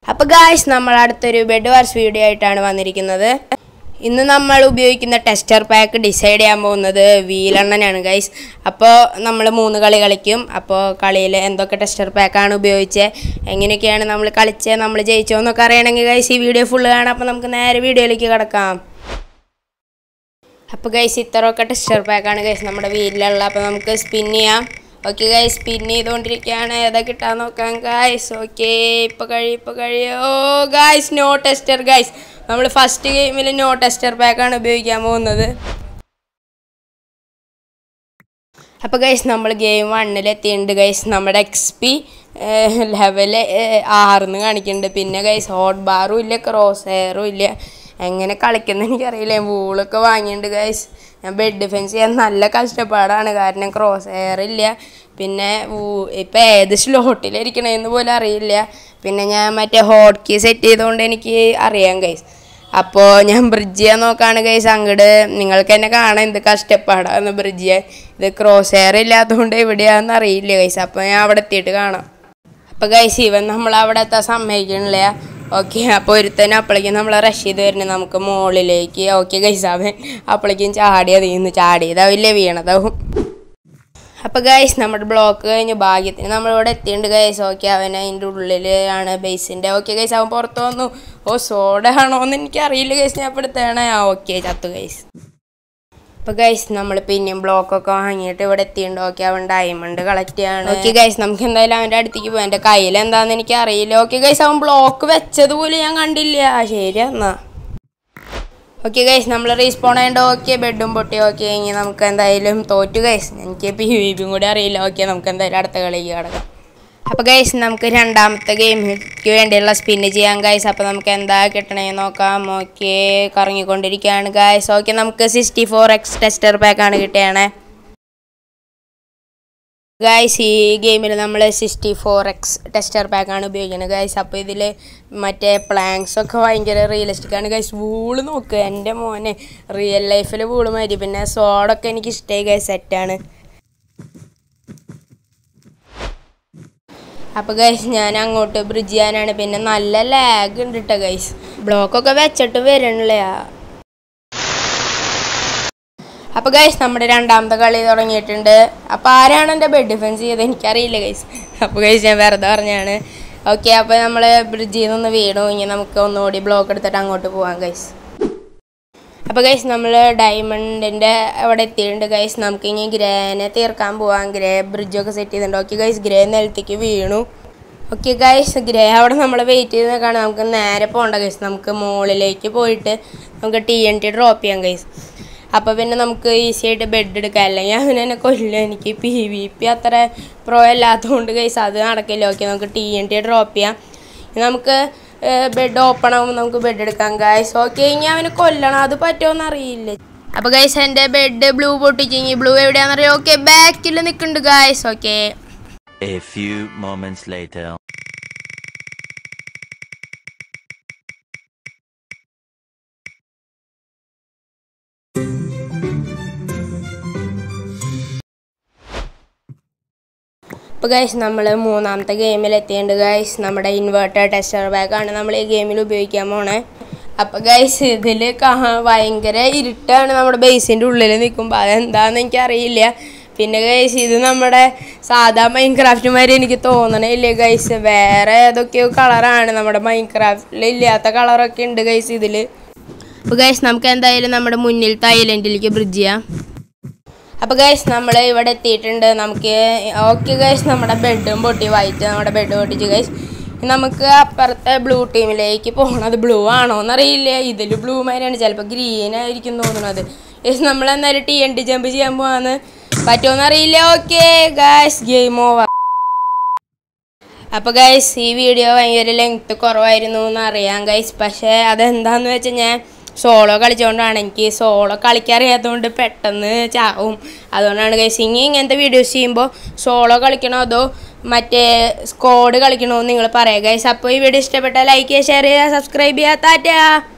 അപ്പോൾ ഗായ്സ് നമ്മൾ അടുത്തൊരു ബെഡ് വാർസ് വീഡിയോ ആയിട്ടാണ് വന്നിരിക്കുന്നത്. ഇന്ന് നമ്മൾ ഉപയോഗിക്കുന്ന ടെസ്റ്റർ പാക്ക് ഡിസൈഡ് ചെയ്യാൻ പോകുന്നത് വീലെണ്ണനാണ് ഗൈസ്. അപ്പോൾ നമ്മൾ 3 കളി കളിക്കും. അപ്പോൾ കളിയിൽ എന്തൊക്കെ ടെസ്റ്റർ പാക്കാണ് ഉപയോഗിച്ചത്, എങ്ങനെയൊക്കെയാണ് നമ്മൾ കളിച്ചത്, നമ്മൾ ജയിച്ചോന്നൊക്കെ അറിയണമെങ്കിൽ ഗൈസ് ഈ വീഡിയോ ഫുള്ള് കാണാം. അപ്പോൾ നമുക്ക് നേരെ വീഡിയോയിലേക്ക് കിടക്കാം. അപ്പോൾ ഗൈസ് ഇത്രയൊക്കെ ടെസ്റ്റർ പാക്കാണ് ഗൈസ് നമ്മുടെ വീലിലുള്ള. അപ്പോൾ നമുക്ക് സ്പിൻ ചെയ്യാം. ഓക്കെ ഗൈസ് സ്പിൻ ചെയ്തുകൊണ്ടിരിക്കുകയാണ്. ഏതാ കിട്ടാൻ നോക്കാം ഗൈസ്. ഓക്കെ ഇപ്പോൾ കഴിയും. Oh guys no tester guys. നമ്മൾ ഫസ്റ്റ് ഗെയിമിൽ നോ ടെസ്റ്റർ പാക്കാണ് ഉപയോഗിക്കാൻ പോകുന്നത്. അപ്പോൾ ഗൈസ് നമ്മൾ ഗെയിം 1 എത്തിയിട്ടുണ്ട് ഗൈസ്. നമ്മുടെ XP ലെവല് 6 കാണിക്കുന്നുണ്ട്. പിന്നെ ഗൈസ് ഹോട്ട് ബാറും ഇല്ല, ക്രോസ് ഹെയറും ഇല്ല. എങ്ങനെ കളിക്കുന്നത് എനിക്കറിയില്ല. വൂളൊക്കെ വാങ്ങിയിട്ടുണ്ട് ഗൈസ്. ഞാൻ ബെഡ് ഡിഫെൻസ് ചെയ്യാൻ നല്ല കഷ്ടപ്പാടാണ്, കാരണം ക്രോസ് ഹെയർ ഇല്ല. പിന്നെ ഇപ്പം ഏത് സ്ലോട്ടിലിരിക്കണമെന്ന് പോലും അറിയില്ല. പിന്നെ ഞാൻ മറ്റേ ഹോട്ട് കീ സെറ്റ് ചെയ്തുകൊണ്ട് എനിക്ക് അറിയാം ഗൈസ്. അപ്പോൾ ഞാൻ ബ്രിഡ്ജ് ചെയ്യാൻ നോക്കുകയാണ് ഗൈസ്. അങ്ങോട്ട് നിങ്ങൾക്ക് തന്നെ കാണാം എന്ത് കഷ്ടപ്പാടാണ് ബ്രിഡ്ജ് ചെയ്യാൻ. ഇത് ക്രോസ് ഹെയർ ഇല്ലാത്തതുകൊണ്ട് എവിടെയാണെന്ന് അറിയില്ല ഗൈസ്. അപ്പോൾ ഞാൻ അവിടെ എത്തിയിട്ട് കാണാം. അപ്പോൾ ഗൈസ് ഇവൻ നമ്മളവിടെ എത്താൻ സമ്മതിക്കണില്ല. ഓക്കെ അപ്പോൾ ഒരുത്തന്നെ അപ്പോഴേക്കും നമ്മൾ റഷ് ചെയ്ത് വരുന്നത് നമുക്ക് മുകളിലേക്ക്. ഓക്കെ ഗൈസ് അവൻ അപ്പോഴേക്കും ചാടിയതാവില്ലേ വീണതാവും. അപ്പോൾ ഗൈസ് നമ്മുടെ ബ്ലോക്ക് കഴിഞ്ഞ് ഭാഗ്യത്തിന് നമ്മളിവിടെ എത്തിയിട്ടുണ്ട് ഗൈസ്. ഓക്കെ അവൻ അതിൻ്റെ ഉള്ളിലാണ് ബേസിൻ്റെ. ഓക്കെ ഗൈസ് അവൻ പുറത്ത് വന്നു. ഓ സോഡ ആണോ എന്ന് എനിക്കറിയില്ല ഗൈസ്. ഞാൻ ഇപ്പോഴത്തേണേ ഓക്കെ ചത്തു ഗൈസ്. അപ്പോൾ ഗൈസ് നമ്മൾ പിന്നെയും ബ്ലോക്കൊക്കെ വാങ്ങിയിട്ട് ഇവിടെ എത്തിയിട്ടുണ്ട്. ഓക്കെ അവൻ ഡയമണ്ട് കളക്ട് ചെയ്യാണ്. ഓക്കെ ഗൈസ് നമുക്ക് എന്തായാലും അവൻ്റെ അടുത്തേക്ക് പോകാം. എൻ്റെ കയ്യിൽ എന്താണെന്ന് എനിക്ക് അറിയില്ല. ഓക്കെ ഗൈസ് അവൻ ബ്ലോക്ക് വെച്ചത് പോലും ഞാൻ കണ്ടില്ല. ശരി എന്നാ ഓക്കെ ഗൈസ് നമ്മൾ റീസ്പോൺ ചെയ്യേണ്ട. ഓക്കെ ബെഡും പൊട്ടി. ഓക്കെ ഇനി നമുക്ക് എന്തായാലും തോറ്റു ഗൈസ്. എനിക്ക് PvP കൂടി അറിയില്ല. ഓക്കെ നമുക്ക് എന്തായാലും അടുത്ത കളിക്ക് കിടക്കാം. അപ്പോൾ ഗൈസ് നമുക്ക് രണ്ടാമത്തെ ഗെയിമിക്ക് വേണ്ടിയുള്ള സ്പിന്ന് ചെയ്യാം ഗൈസ്. അപ്പോൾ നമുക്ക് എന്താ കിട്ടണമെന്ന് നോക്കാം. Okay കറങ്ങിക്കൊണ്ടിരിക്കുകയാണ് guys. ഓക്കെ നമുക്ക് 64x ടെസ്റ്റർ പാക്കാണ് കിട്ടിയാണ് ഗൈസ്. ഈ ഗെയിമിൽ നമ്മൾ 64x ടെസ്റ്റർ പാക്കാണ് ഉപയോഗിക്കുന്നത് ഗൈസ്. അപ്പോൾ ഇതിൽ മറ്റേ പ്ലാങ്ക്സ് ഒക്കെ ഭയങ്കര റിയലിസ്റ്റിക് ആണ് ഗൈസ്. വൂള് നോക്കുക എൻ്റെ മോനെ, റിയൽ ലൈഫിൽ വൂള് മാതിരി. പിന്നെ സോഡൊക്കെ എനിക്ക് ഇഷ്ടമായി ഗൈസ്, സെറ്റാണ്. അപ്പോൾ ഗൈസ് ഞാൻ അങ്ങോട്ട് ബ്രിഡ്ജ് ചെയ്യാനാണ്. പിന്നെ നല്ല ലാഗ് ഉണ്ട് കേട്ടോ ഗൈസ്. ബ്ലോക്കൊക്കെ വെച്ചിട്ട് വരണില്ല. അപ്പോൾ ഗൈസ് നമ്മുടെ രണ്ടാമത്തെ കളി തുടങ്ങിയിട്ടുണ്ട്. അപ്പോൾ ആരാണ് എൻ്റെ ബെഡ് ഡിഫെൻസ് ചെയ്തത് എനിക്കറിയില്ല ഗൈസ്. അപ്പോൾ ഗൈസ് ഞാൻ വെറുതെ പറഞ്ഞാണ്. ഓക്കെ അപ്പോൾ നമ്മൾ ബ്രിഡ്ജിൽ നിന്ന് വീണു. ഇനി നമുക്ക് ഒന്നുകൂടി ബ്ലോക്ക് എടുത്തിട്ട് അങ്ങോട്ട് പോകാം ഗൈസ്. അപ്പോൾ ഗൈസ് നമ്മൾ ഡയമണ്ടിൻ്റെ അവിടെ എത്തിയിട്ടുണ്ട് ഗൈസ്. നമുക്കിനി ഗ്രേനെ തീർക്കാൻ പോവാം. ഗ്രേ ബ്രിഡ്ജൊക്കെ സെറ്റ് ചെയ്തിട്ടുണ്ട്. ഓക്കെ ഗൈസ് ഗ്രേ നിലത്തേക്ക് വീണു. ഓക്കെ ഗൈസ് ഗ്രേ അവിടെ നമ്മൾ വെയിറ്റ് ചെയ്ത് നിൽക്കുകയാണ്. നമുക്ക് നേരെ പോകണ്ട ഗൈസ്. നമുക്ക് മുകളിലേക്ക് പോയിട്ട് നമുക്ക് TNT ഡ്രോപ്പ് ചെയ്യാം ഗൈസ്. അപ്പോൾ പിന്നെ നമുക്ക് ഈസി ആയിട്ട് ബെഡ് എടുക്കാം. അല്ലെങ്കിൽ അവനെന്നെ കൊല്ലും. എനിക്ക് PvP അത്ര പ്രോ അല്ലാത്തതുകൊണ്ട് ഗൈസ് അത് നടക്കില്ല. ഓക്കെ നമുക്ക് TNT ഡ്രോപ്പ് ചെയ്യാം. നമുക്ക് ബെഡ് ഓപ്പൺ ആകുമ്പോൾ നമുക്ക് ബെഡ് എടുക്കാം ഗൈസ്. ഓക്കെ ഇനി അവന് കൊല്ലണം, അത് പറ്റുമോയെന്ന് അറിയില്ല. അപ്പോൾ ഗൈസ് എൻ്റെ ബെഡ് ബ്ലൂ പൊട്ടിച്ച്. ബ്ലൂ എവിടെയാണെന്നറിയാം. ഓക്കെ ബാക്കിൽ നിൽക്കുന്നുണ്ട് guys. Okay A few moments later. അപ്പോൾ ഗൈസ് നമ്മൾ മൂന്നാമത്തെ ഗെയിമിൽ എത്തിയിട്ടുണ്ട് ഗൈസ്. നമ്മുടെ ഇൻവേർട്ടർ ടെസ്റ്റർ ബാഗാണ് നമ്മൾ ഈ ഗെയിമിൽ ഉപയോഗിക്കാൻ പോണേ. അപ്പോൾ ഗൈസ് ഇതിൽ ഭയങ്കര ഇരുട്ടാണ് നമ്മുടെ ബേസിൻ്റെ ഉള്ളിൽ നിൽക്കുമ്പോൾ. അതെന്താണെന്ന് എനിക്കറിയില്ല. പിന്നെ ഗൈസ് ഇത് നമ്മുടെ സാധാ മൈൻക്രാഫ്റ്റുമാരി എനിക്ക് തോന്നണില്ല ഗൈസ്. വേറെ ഏതൊക്കെയോ കളറാണ്, നമ്മുടെ മൈൻക്രാഫ്റ്റിൽ ഇല്ലാത്ത കളറൊക്കെ ഉണ്ട് ഗൈസ് ഇതിൽ. അപ്പോൾ ഗൈസ് നമുക്ക് എന്തായാലും നമ്മുടെ മുന്നിലത്തെ ഐലൻഡിലേക്ക് ബ്രിഡ്ജ് ചെയ്യാം. അപ്പോൾ ഗൈസ് നമ്മൾ ഇവിടെ എത്തിയിട്ടുണ്ട്. നമുക്ക് ഓക്കെ ഗൈസ് നമ്മുടെ ബെഡും പൊട്ടി. വൈറ്റ് നമ്മുടെ ബെഡ് പൊട്ടിച്ച് ഗൈസ്. നമുക്ക് അപ്പുറത്തെ ബ്ലൂ ടീമിലേക്ക് പോകണത് ബ്ലൂ ആണോ എന്നറിയില്ല. ഇതിൽ ബ്ലൂ മാതിരിയാണ്, ചിലപ്പോൾ ഗ്രീൻ ആയിരിക്കും തോന്നുന്നത്. ഗൈസ് നമ്മൾ എന്തായാലും TNT ജമ്പ് ചെയ്യാൻ പോകാമെന്ന് പറ്റുമോയെന്നറിയില്ല. Okay guys game over. അപ്പോൾ ഗൈസ് ഈ വീഡിയോ ഭയങ്കര ലെങ്ത്ത് കുറവായിരുന്നു എന്നറിയാം ഗൈസ്. പക്ഷേ അതെന്താണെന്ന് വെച്ചാൽ ഞാൻ സോളോ കളിച്ചുകൊണ്ടാണ്. എനിക്ക് സോളോ കളിക്കാറിയാത്തതുകൊണ്ട് പെട്ടെന്ന് ചാവും. അതുകൊണ്ടാണ് ഗൈസ്. ഇനി ഇങ്ങനത്തെ വീഡിയോസ് ചെയ്യുമ്പോൾ സോളോ കളിക്കണോ അതോ മറ്റേ സ്ക്വാഡ് കളിക്കണോ എന്ന് നിങ്ങൾ പറയാം ഗൈസ്. അപ്പോൾ ഈ വീഡിയോ ഇഷ്ടപ്പെട്ടാൽ ലൈക്ക് ചെയ്യുക, ഷെയർ ചെയ്യുക, സബ്സ്ക്രൈബ് ചെയ്യുക. ടാറ്റാ.